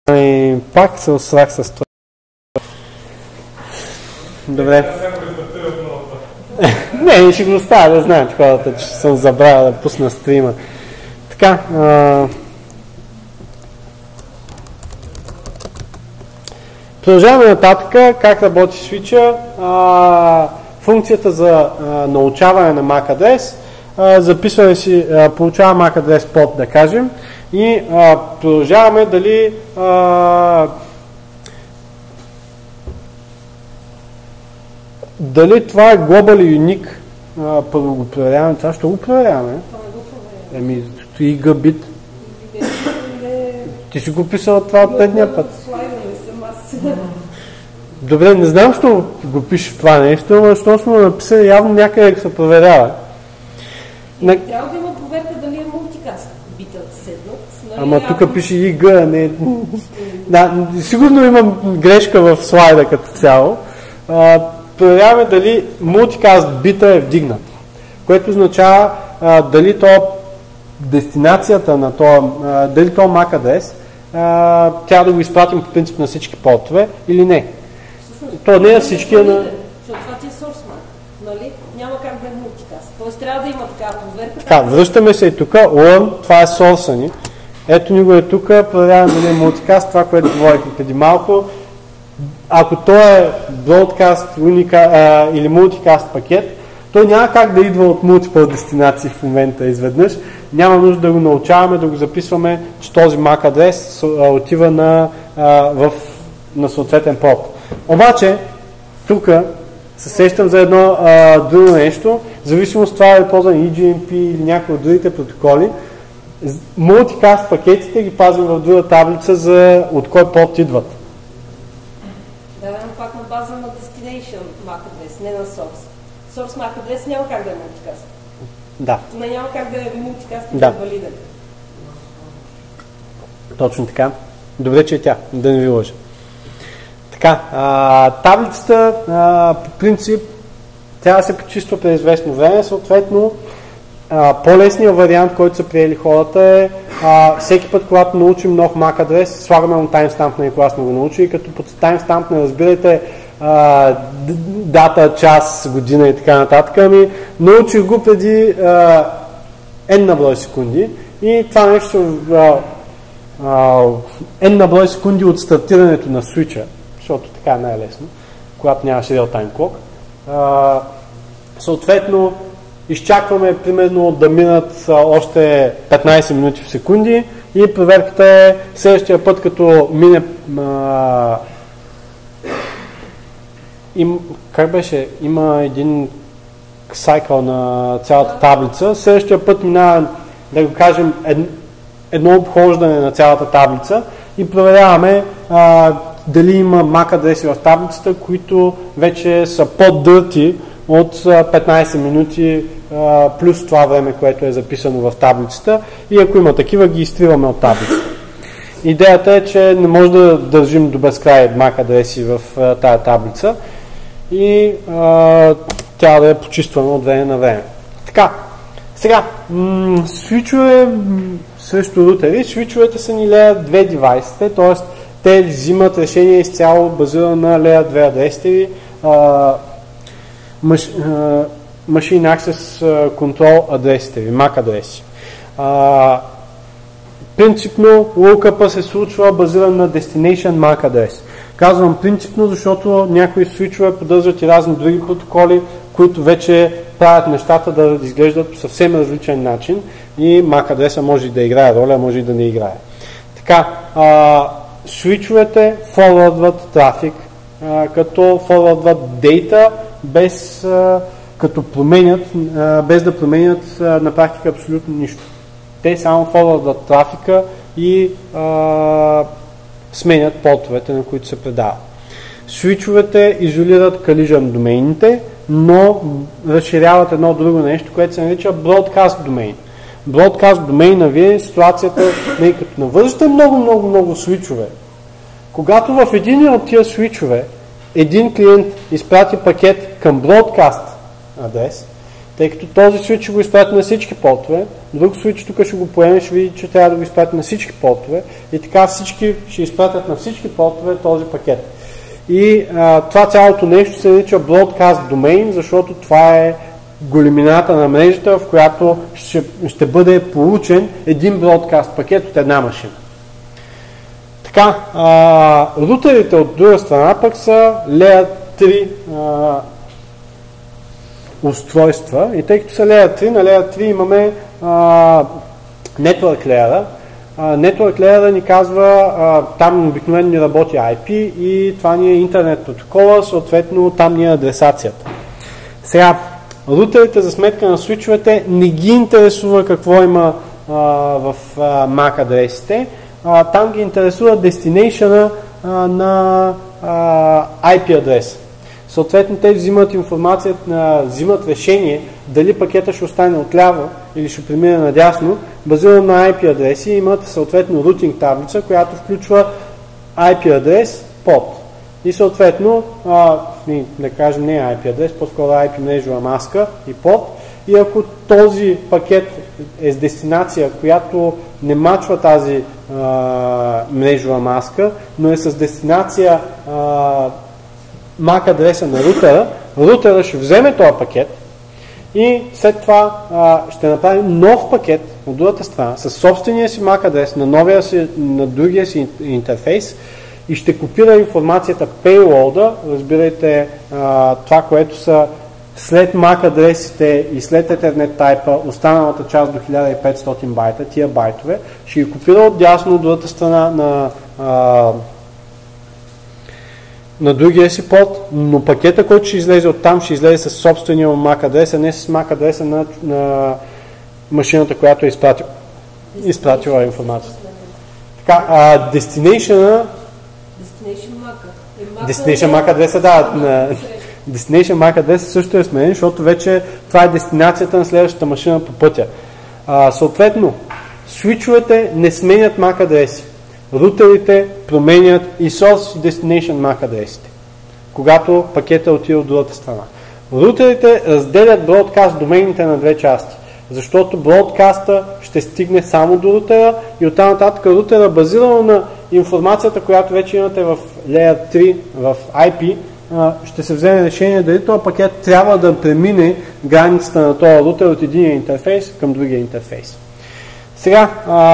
И пак се осрах с това. Добре. Не, ще го оставя да знаят хората, че съм забравил да пусна стрима. Така. Продължаваме нататък. Как работи свича. Функцията за научаване на MAC адрес. Записваме си, получава MAC адрес под, да кажем. И продължаваме дали дали това е global и unique. Първо го проверяваме. Това ще го проверяваме. Еми, и гъбит. Ти си го писала това от предния път. Добре, не знам, що го пише това нещо, но що сме написали, явно някъде се проверява. Трябва да има проверка дали е мултикаст битът седнат. Ама тук пише ИГ, не... Да, сигурно имам грешка в слайда като цяло. Проверяваме дали мултикаст бита е вдигнат, което означава дали то дестинацията на то, дали то MAC адрес трябва да го изпратим по принцип на всички портове или не. То не е всички, на... Защото това ти е source MAC, нали? Няма как да е мултикаст. Тоест трябва да има такава проверка. Така, връщаме се и тук. Learn, това е source ни. Ето ни го е тук, проверяваме дали е мултикаст, това, което говорихме преди малко. Ако то е broadcast или multicast пакет, той няма как да идва от multiple дестинации в момента изведнъж. Няма нужда да го научаваме, да го записваме, че този MAC адрес отива на съответен порт. Обаче, тук се сещам за едно друго нещо, в зависимост това е ползван EGMP или някои от другите протоколи. Multicast пакетите ги пазим в друга таблица за от кой порт идват. Да, пак на база на destination MAC адрес, не на source. Source MAC адрес няма как да е мултикаст. Да. Няма как да е мултикаст и да е валиден. Точно така. Добре, че е тя, да не ви лъжа. Така, таблицата по принцип трябва да се почиства през известно време, съответно по-лесният вариант, който са приели хората е всеки път, когато научим нов MAC адрес, слагаме му таймстамп, на кога сме го научили, като под таймстамп не разбирайте дата, час, година и така нататък, ами научих го преди n на брой секунди и това нещо n на брой секунди от стартирането на свича, защото така е най-лесно, когато нямаш real-time clock. Съответно, изчакваме примерно да минат още 15 минути в секунди и проверката е следващия път, като мине как беше? Има един сайкъл на цялата таблица. Следващия път минава, да го кажем, едно обхождане на цялата таблица и проверяваме дали има MAC адреси в таблицата, които вече са по-дърти от 15 минути плюс това време, което е записано в таблицата, и ако има такива, ги изтриваме от таблицата. Идеята е, че не може да държим до безкрай MAC адреси в тая таблица и тя да я почистваме от време на време. Така, сега, свичове срещу рутери. Свичовете са ни Layer 2 девайсите, т.е. те взимат решение изцяло базирано на Layer 2 адресите ви, Machine Access Control адресите ви, MAC адреси. Принципно lookup се случва базиран на Destination MAC адрес. Казвам принципно, защото някои свичове поддържат и разни други протоколи, които вече правят нещата да изглеждат по съвсем различен начин и MAC адреса може и да играе роля, може и да не играе. Така, свичовете форвардват трафик, като форвардват дейта, без да променят на практика абсолютно нищо. Те само форвардват трафика и сменят портовете, на които се предава. Свичовете изолират collision домейните, но разширяват едно друго нещо, което се нарича broadcast domain. Broadcast домейна ви е ситуацията, като навържете много свичове. Когато в един от тия свичове един клиент изпрати пакет към broadcast адрес, тъй като този свич ще го изпрати на всички портове, друг свич тук ще го поеме, ще види, че трябва да го изпрати на всички портове и така всички ще изпратят на всички портове този пакет. И това цялото нещо се нарича Broadcast Domain, защото това е големината на мрежата, в която ще бъде получен един бродкаст пакет от една машина. Така, рутерите от друга страна пък са Layer 3 устройства и тъй като са Layer 3, на Layer 3 имаме Network Layer. Network Layer ни казва, там обикновено ни работи IP и това ни е интернет протокола, съответно там ни е адресацията. Сега, рутерите за сметка на свичовете не ги интересува какво има в MAC адресите, там ги интересува destination на IP адрес. Съответно, те взимат информация, взимат решение дали пакета ще остане отляво или ще премине надясно, базирано на IP адреси, имат съответно рутинг таблица, която включва IP адрес, под. И съответно, да кажем не IP адрес, по-скоро IP мрежова маска и под. И ако този пакет е с дестинация, която не мачва тази мрежова маска, но е с дестинация MAC адреса на рутера, рутера ще вземе този пакет и след това ще направи нов пакет от другата страна с собствения си MAC адрес на другия си интерфейс и ще копира информацията payload, разбирайте това, което са след MAC адресите и след Ethernet тайпа, останалата част до 1500 байта, тия байтове, ще ги копира отдясно от другата страна на другия си порт, но пакета, който ще излезе оттам, ще излезе с собствения MAC адрес, а не с MAC адреса на машината, която е изпратила информацията. Така, Destination MAC адреса, да, Destination MAC адреса също е сменен, защото вече това е дестинацията на следващата машина по пътя. Съответно, свичовете не сменят MAC адреси. Рутерите променят и source и destination MAC адресите, когато пакета отива от другата страна. Рутерите разделят бродкаст домените на две части, защото бродкаста ще стигне само до рутера и оттам нататък рутера, базирано на информацията, която вече имате в Layer 3, в IP, ще се вземе решение дали този пакет трябва да премине границата на този рутер от единия интерфейс към другия интерфейс. Сега,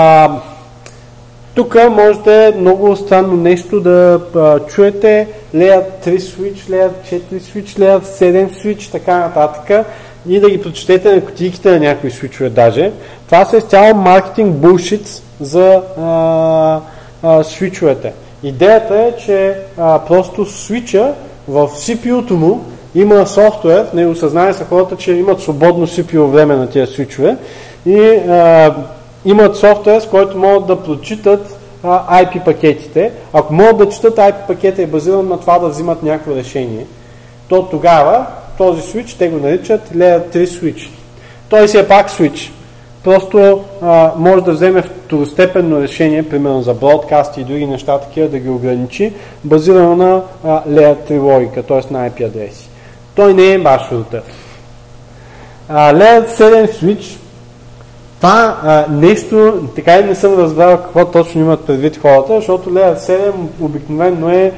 тук може да е много странно нещо да чуете Layer 3 switch, Layer 4 switch, Layer 7 switch, така нататък и да ги прочетете на кутийките на някои свичове даже. Това са изцяло маркетинг bullshit за свичовете. Идеята е, че просто свича в CPU-то му има софтуер, не осъзнае са хората, че имат свободно CPU време на тези свичове и имат софтуер, с който могат да прочитат IP пакетите. Ако могат да четат IP пакета и базиран на това да взимат някакво решение, то тогава този switch, те го наричат Layer 3 switch. Той си е пак switch. Просто може да вземе второстепенно решение, примерно за broadcast и други неща такива, да ги ограничи, базирано на Layer 3 логика, т.е. на IP адреси. Той не е ваш рутер. Layer 7 switch, това нещо, така и не съм разбрал какво точно имат предвид хората, защото Layer 7 обикновено е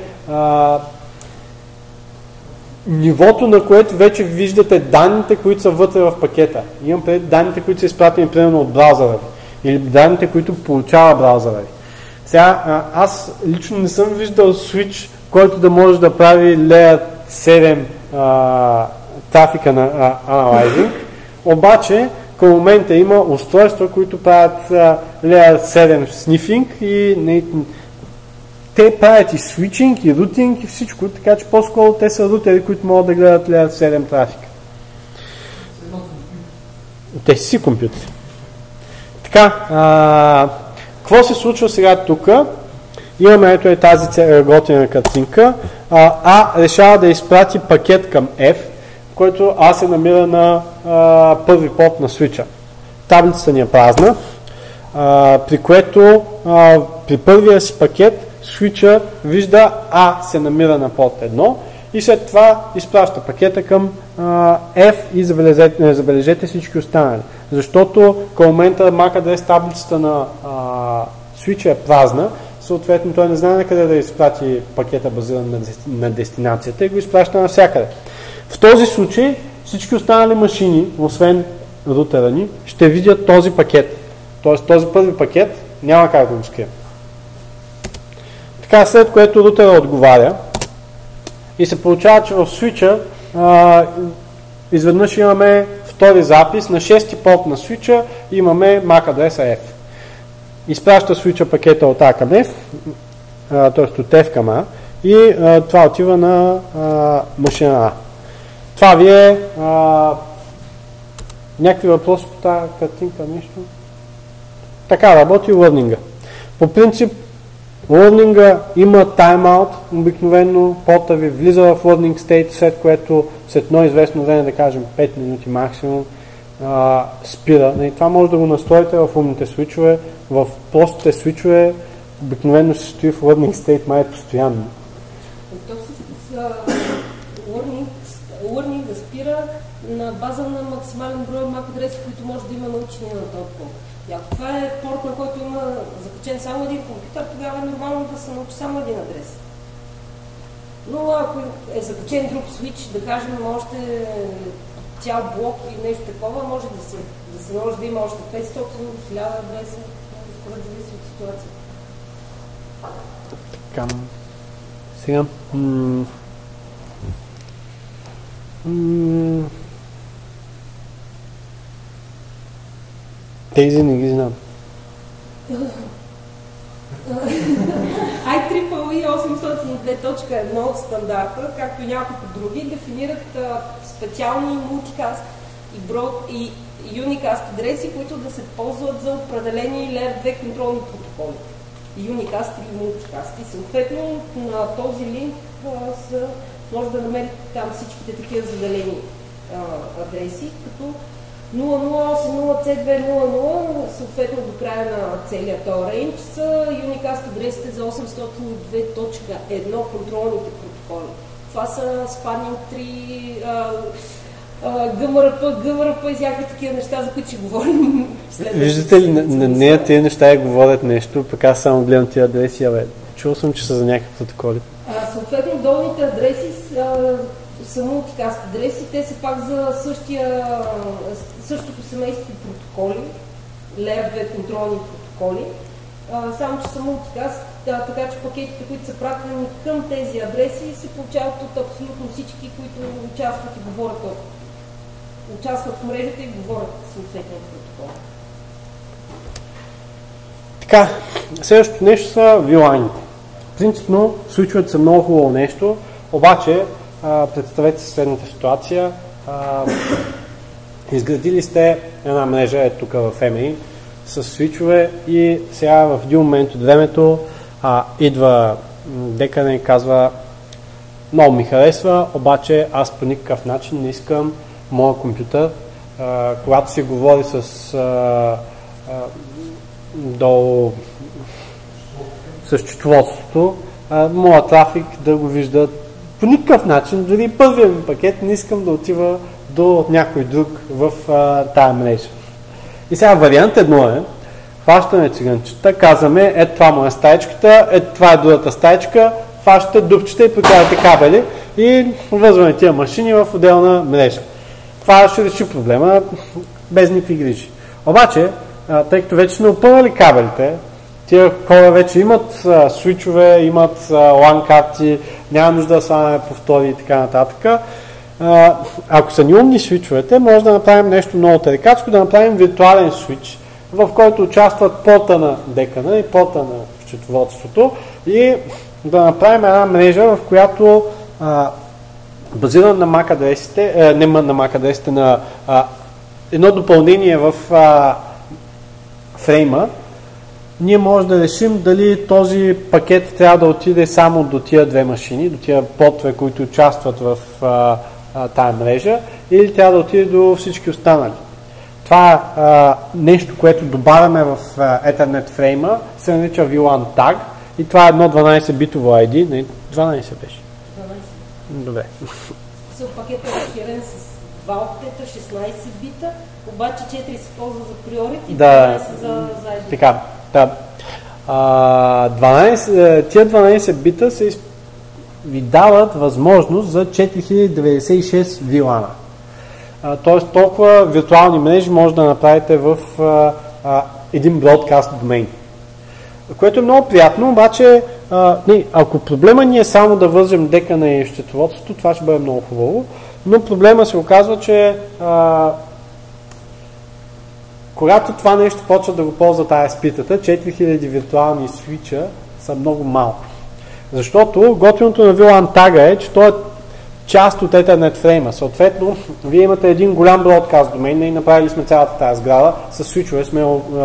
нивото, на което вече виждате данните, които са вътре в пакета. Имам предвид данните, които са изпратени примерно от браузъра ви, или данните, които получава браузъра ви. Сега, аз лично не съм виждал switch, който да може да прави Layer 7 трафика на аналайзинг, обаче към момента има устройства, които правят Layer 7 sniffing и те правят и switching, и routing, и всичко, така че по-скоро те са рутери, които могат да гледат Layer 7 трафика. Те си компютри. Така, какво се случва сега тук? Имаме ето тази готина картинка. Решава да изпрати пакет към F, който А се намира на първи порт на свича. Таблицата ни е празна, при което при първия си пакет свича вижда А се намира на порт 1 и след това изпраща пакета към F и забележете всички останали. Защото към момента MAC адрес таблицата на свича е празна, съответно той не знае на къде да изпрати пакета базиран на дестинацията и го изпраща навсякъде. В този случай всички останали машини, освен рутера ни, ще видят този пакет. Тоест този първи пакет няма как да го скрие. Така, след което рутера отговаря и се получава, че в свича изведнъж имаме втори запис на 6-ти порт на свича и имаме MAC адреса F. Изпраща свича пакета от A към F, т.е. от F към A и това отива на машина A. Това ви е някакви въпроси по тази картинка, нещо? Така работи лърнинга. По принцип, лърнинга има тайм-аут, обикновено порта ви влиза в learning state, след което след едно известно време, да кажем 5 минути максимум, спира. И това може да го настроите в умните свичове, в простите свичове обикновено се стои в learning state май постоянно. Learning да спира на база на максимален брой MAC адреси, които може да има научени на този порт. И ако това е порт, на който има закачен само един компютър, тогава е нормално да се научи само един адрес. Но ако е закачен друг свич, да кажем още цял блок или нещо такова, може да се наложи да има още 500, 1000 адреса, скоро зависи от ситуацията. Така. Сега. Тези не ги знам. IEEE 802.1 от стандарта, както и няколко други, дефинират специални мултикаст и unicast адреси, които да се ползват за определени Layer 2 контролни протоколи. Unicast или multicast. И съответно на този линк може да намерите там всичките такива заделени адреси, като 008.0C2.0.0, съответно до края на целия този рейндж, са unicast адресите за 802.1 контролните протоколи. Това са spanning tree, ГМРП и всякакви такива неща, за които ще говорим след. Виждате ли, на нея тези неща говорят нещо, пък аз само гледам тия адреси, чул съм, че са за някакви протоколи. Съответно, долните адреси са мултикаст адреси, те са пак за същото семейство протоколи, Layer 2 контролни протоколи, само че са мултикаст, така че пакетите, които са пратени към тези адреси, се получават от абсолютно всички, които участват и говорят участват в мрежата и говорят съответния протокол. Така, следващото нещо са VLAN-ите. Принципно, свичовете са много хубаво нещо, обаче представете си следната ситуация. Изградили сте една мрежа, тук в MA, с свичове и сега в един момент от времето идва деканът и казва: много ми харесва, обаче аз по никакъв начин не искам моя компютър, когато се говори с счетоводството, моя трафик да го виждат по никакъв начин, дори първия ми пакет не искам да отива до някой друг в тая мрежа. И сега вариант едно е, хващаме циганчета, казваме, това му е стаечката, това е другата стаечка, хващате дупчета и прикарате кабели и връзваме тия машини в отделна мрежа. Това ще реши проблема без никакви грижи. Обаче, тъй като вече сме опънали кабелите, тия хора вече имат свичове, имат LAN карти, няма нужда да слагаме повтори и така нататък. Ако са ни умни свичовете, може да направим нещо много тарикатско, да направим виртуален свич, в който участват порта на декана и порта на счетоводството и да направим една мрежа, в която базирана на MAC адресите, не на MAC адресите, на едно допълнение в фрейма, ние може да решим дали този пакет трябва да отиде само до тия две машини, до тия портове, които участват в тая мрежа, или трябва да отиде до всички останали. Това нещо, което добавяме в Ethernet фрейма, се нарича VLAN tag и това е едно 12-битово ID. Не, 12 беше. Добре. Пакетът е разширен с 2 октета, 16 бита, обаче 4 се ползва за приорит и 12 за ID. Така, да. Тия 12 бита ви дават възможност за 4096 VLAN. Тоест толкова виртуални мрежи може да направите в един бродкаст домейн. Което е много приятно, обаче ако проблема ни е само да вържем дека на счетоводството, това ще бъде много хубаво, но проблема се оказва, че когато това нещо почва да го ползва ISP-тата, 4000 виртуални свича са много малко. Защото готиното на VLAN тага е, че той е част от Ethernet фрейма. Съответно, вие имате един голям бродкаст домейн и направили сме цялата тази сграда, с свичове сме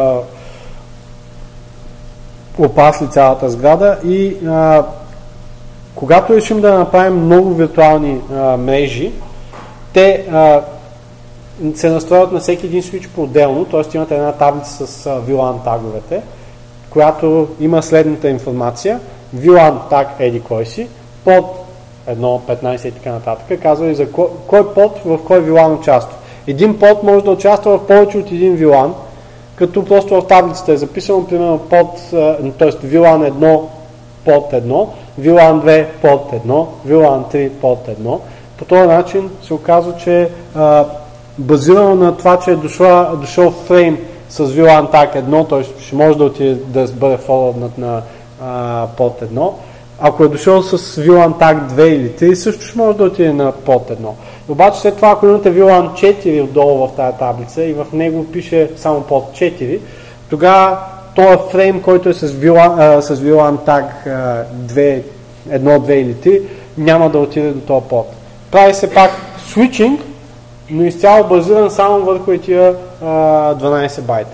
опасли цялата сграда и когато решим да направим много виртуални мрежи, те се настроят на всеки един свич по-отделно, т.е. имате една таблица с VLAN таговете, която има следната информация. VLAN таг еди кой си, под 1, 15 и така нататък, казва и за кой под в кой VLAN участва. Един под може да участва в повече от един VLAN, като просто в таблицата е записано, примерно под, т.е. VLAN 1 под 1, VLAN 2 под 1, VLAN 3 под 1. По този начин се оказва, че базирано на това, че е дошъл фрейм с VLAN tag 1, т.е. ще може да отиде да бъде фоловнат на под 1. Ако е дошъл с VLAN tag 2 или 3, също ще може да отиде на под 1. Обаче след това, ако имате VLAN 4 отдолу в тази таблица и в него пише само под 4, тогава този фрейм, който е с VLAN tag 2, 1, 2 или 3, няма да отиде до този под. Прави се пак switching, но изцяло базиран само върху тия 12 байта.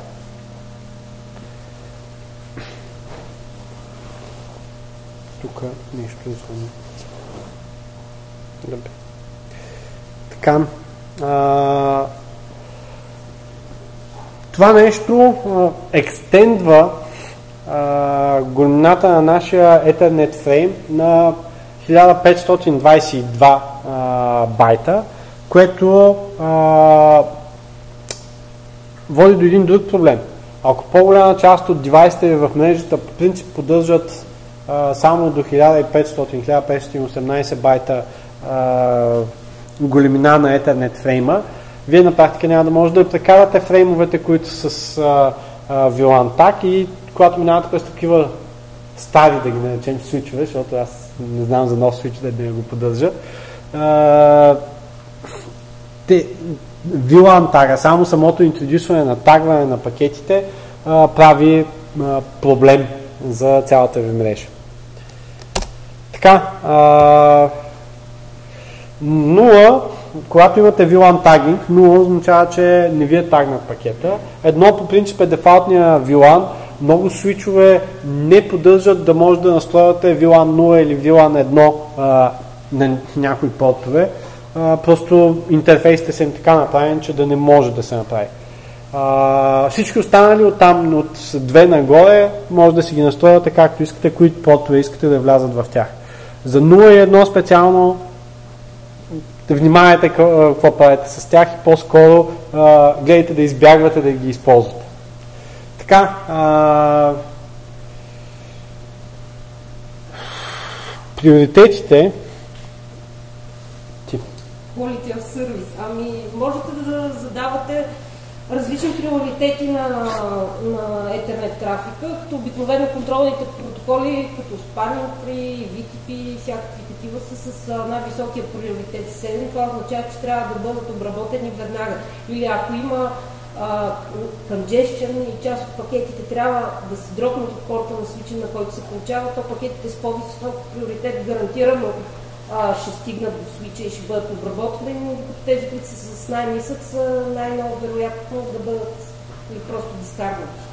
Тук нещо извън. Добре. Така. Това нещо екстендва големината на нашия Ethernet фрейм на 1522 байта, което води до един друг проблем. Ако по-голяма част от девайсите в мрежата по принцип поддържат само до 1518 байта големина на Ethernet фрейма, вие на практика няма да може да прекарате фреймовете, които са с VLAN tag и когато минавате през такива стари, да ги наречем, свичове, защото аз не знам за нов свич да го поддържа, VLAN тага, само самото интродюсване на тагване на пакетите прави проблем за цялата ви мрежа. Така, 0, когато имате VLAN тагинг, 0 означава, че не ви е тагнат пакета. 1 по принцип е дефалтния VLAN. Много свичове не поддържат да може да настрояте VLAN 0 или VLAN 1 на някои портове. Просто интерфейсите са им така направени, че да не може да се направи. Всички останали от там, от 2 нагоре, може да си ги настрояте както искате, които портове искате да влязат в тях. За 0 и 1 специално да внимавайте какво правите с тях и по-скоро гледайте да избягвате да ги използвате. Така, приоритетите Quality of service. Ами, можете да задавате различни приоритети на Ethernet трафика, като обикновено контролните протоколи, като Spanning Tree, VTP, всякакви такива са с най-високия приоритет 7. Това означава, че трябва да бъдат обработени веднага. Или ако има congestion и част от пакетите трябва да се дропнат от порта на свича, на който се получава, то пакетите с по-висок приоритет гарантирано ще стигнат до свича и ще бъдат обработвани, докато тези, които са с най-нисък, са най-много вероятно да бъдат или просто дискарнати.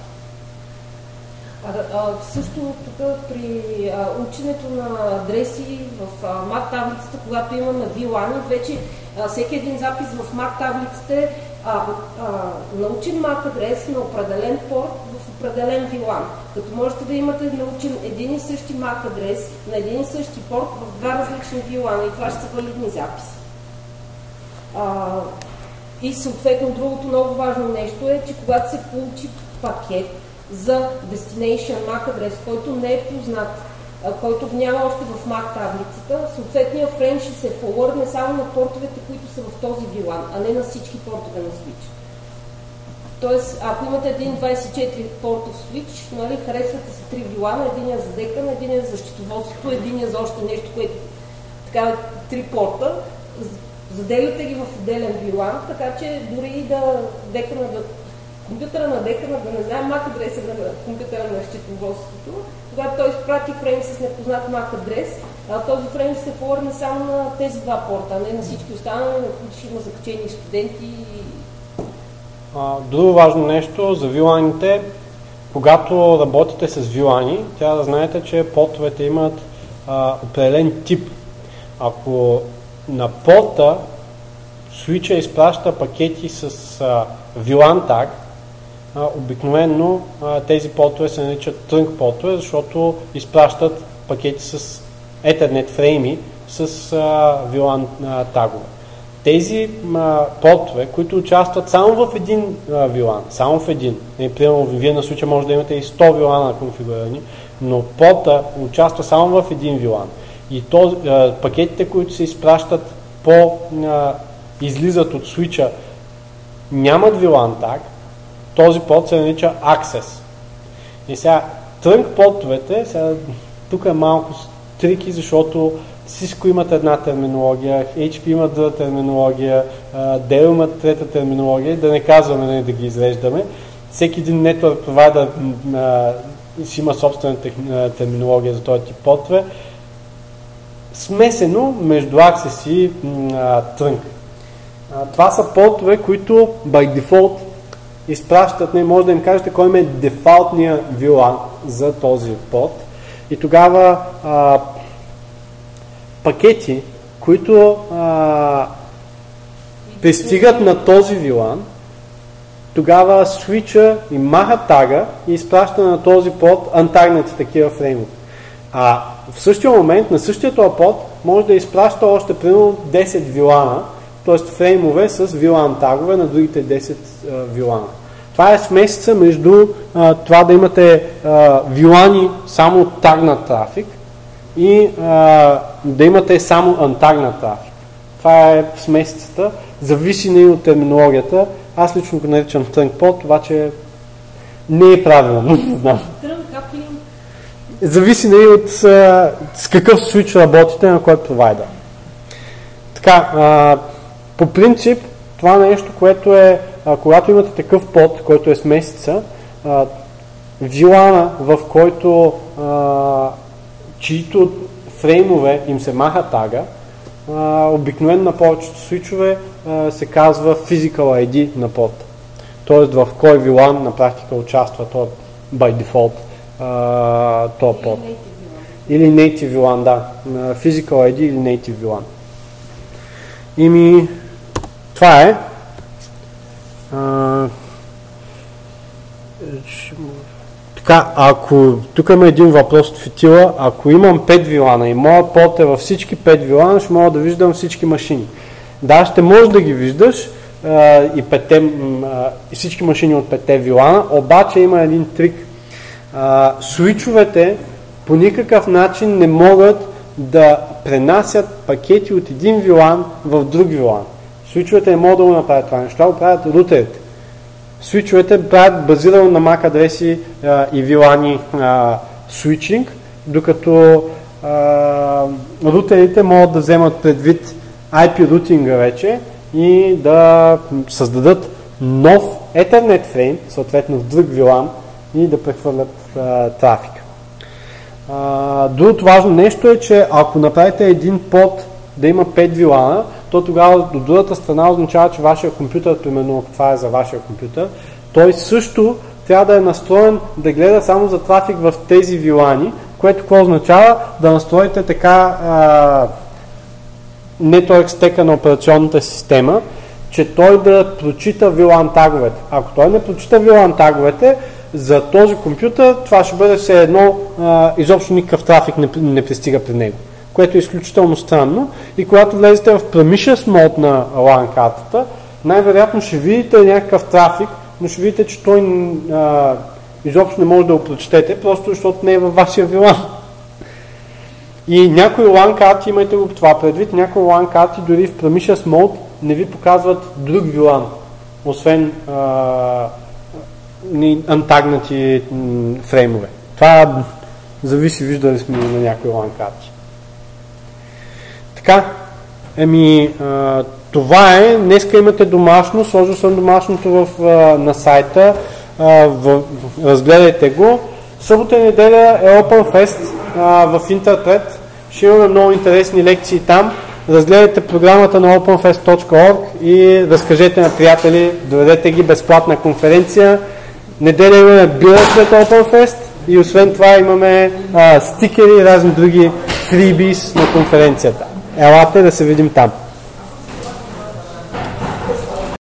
Също тук при ученето на адреси в MAC таблицата, когато имаме VLAN, вече всеки един запис в MAC таблицата научен MAC адрес на определен порт в определен VLAN. Като можете да имате научен един и същи MAC адрес на един и същи порт в два различни VLAN и това ще са валидни записи. И съответно другото много важно нещо е, че когато се получи пакет за Destination MAC адрес, който не е познат, който го няма още в MAC таблицата, съответният фрейм ще се форвардне само на портовете, които са в този VLAN, а не на всички портове на Switch. Тоест, ако имате един 24 портов Switch, нали, харесвате се 3 VLAN, единия за декана, единия за счетоводството, единия за още нещо, което така 3 порта, заделяте ги в отделен VLAN, така че дори да компютъра на декана да не знае MAC адреса на компютъра на счетоводството, когато той изпрати фрейм с непознат MAC адрес, този фрейм ще се повърне само на тези два порта, а не на всички останали, на които ще има закачени студенти. Друго важно нещо за VLAN-ите, когато работите с VLAN-и, трябва да знаете, че портовете имат определен тип. Ако на порта свича изпраща пакети с VLAN tag, обикновено тези портове се наричат trunk портове, защото изпращат пакети с Ethernet фрейми с VLAN тагове. Тези портове, които участват само в един VLAN, само в един, примерно вие на случая може да имате и 100 VLAN конфигурирани, но порта участва само в един VLAN. И пакетите, които се изпращат излизат от свича, нямат VLAN tag, този порт се нарича Access. И сега, trunk портовете, тук е малко трики, защото Cisco имат една терминология, HP имат друга терминология, Dell имат трета терминология, да не казваме, да ги изреждаме. Всеки един network provider си има собствена терминология за този тип портове. Смесено между Access и Trunk. Това са портове, които by default изпращат, може да им кажете кой е дефалтния VLAN за този порт. И тогава пакети, които пристигат на този VLAN, тогава свича и маха тага и изпраща на този порт антагнати такива фреймове. А в същия момент, на същия този порт, може да изпраща още примерно 10 VLAN, т.е. фреймове с VLAN тагове на другите 10 VLAN. Това е смесица между това да имате VLAN-и само тагнат трафик и да имате само антагнат трафик. Това е смесицата, зависи не от терминологията. Аз лично го наричам trunk port, обаче не е правилно. Зависи не от с какъв свич работите, на кой провайдер. Така, по принцип, това нещо, което е, когато имате такъв порт, който е смесица, VLAN-а, в който чието фреймове им се маха тага, обикновено на повечето свичове се казва Physical ID на порта. Тоест в кой VLAN на практика участва то by default този порт. Или Native VLAN, да. Physical ID или Native VLAN. Това е. Така, ако тук има един въпрос от фитила, ако имам 5 VLAN и моят порт е във всички 5 VLAN, ще мога да виждам всички машини. Да, ще можеш да ги виждаш и всички машини от 5 VLAN, обаче има един трик. Свичовете по никакъв начин не могат да пренасят пакети от един VLAN в друг VLAN. Свичовете не могат да го направят това нещо, това го правят рутерите. Свичовете правят базирано на MAC адреси и VLAN-и свичинг, докато рутерите могат да вземат предвид IP рутинга вече и да създадат нов Ethernet фрейм, съответно в друг VLAN, и да прехвърлят трафик. Другото важно нещо е, че ако направите един порт да има 5 VLAN, то тогава до другата страна означава, че вашия компютър, примерно ако това е за вашия компютър, той също трябва да е настроен да гледа само за трафик в тези VLAN-и, което какво означава? Да настроите така network стека на операционната система, че той да прочита VLAN таговете. Ако той не прочита VLAN таговете, за този компютър това ще бъде все едно изобщо никакъв трафик не пристига при него, което е изключително странно. И когато влезете в Promissions мод на LAN картата, най-вероятно ще видите някакъв трафик, но ще видите, че той изобщо не може да го прочетете, просто защото не е във вашия VLAN. И някои LAN карти, имайте го това предвид, някои LAN карти дори в Promissions мод не ви показват друг VLAN, освен антагнати фреймове. Това зависи, виждали сме на някои LAN карти. Така, това е. Днеска имате домашно, сложил съм домашното на сайта, разгледайте го. Събота и неделя е OpenFest в Интерпред. Ще имаме много интересни лекции там. Разгледайте програмата на openfest.org и разкажете на приятели, доведете ги, безплатна конференция. Неделя имаме бира след OpenFest и освен това имаме стикери и разни други freebies на конференцията. Елате да се видим там.